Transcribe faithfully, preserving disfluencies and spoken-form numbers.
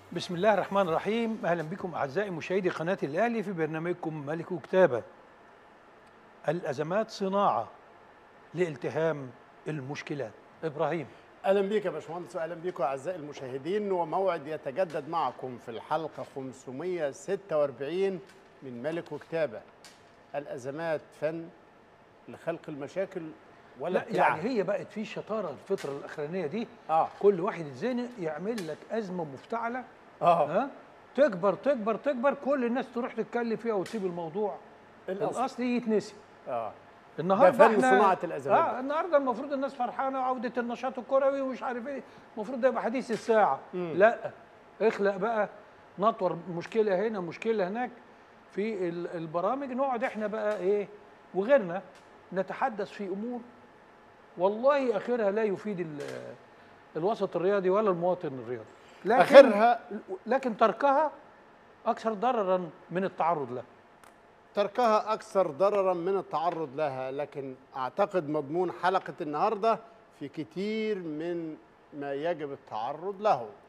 بسم الله الرحمن الرحيم. أهلا بكم أعزائي مشاهدي قناة الأهلي في برنامجكم ملك وكتابة. الأزمات صناعة لالتهام المشكلات. إبراهيم، اهلا بيك يا باشمهندس واهلا بيكم اعزائي المشاهدين، وموعد يتجدد معكم في الحلقه خمسمائة وستة وأربعين من ملك وكتابه. الازمات فن لخلق المشاكل ولا لا يعني ابتلاعها. هي بقت في شطارة الفترة الأخرانية دي. اه كل واحد يتزنق يعمل لك أزمة مفتعلة، اه ها، تكبر تكبر تكبر، كل الناس تروح تتكلم فيها وتسيب الموضوع الاصل الأصلي يتنسي. اه ده النهارده فن احنا صناعه الازمات اه بقى. النهارده المفروض الناس فرحانه وعوده النشاط الكروي ومش عارف ايه، المفروض ده يبقى حديث الساعه. امم لا، اخلق بقى نطور مشكله هنا مشكله هناك في ال- البرامج، نقعد احنا بقى ايه وغيرنا نتحدث في امور والله اخرها لا يفيد ال- الوسط الرياضي ولا المواطن الرياضي، لكن اخرها لكن تركها اكثر ضررا من التعرض له. تركها اكثر ضررا من التعرض لها، لكن اعتقد مضمون حلقه النهارده في كتير من ما يجب التعرض له.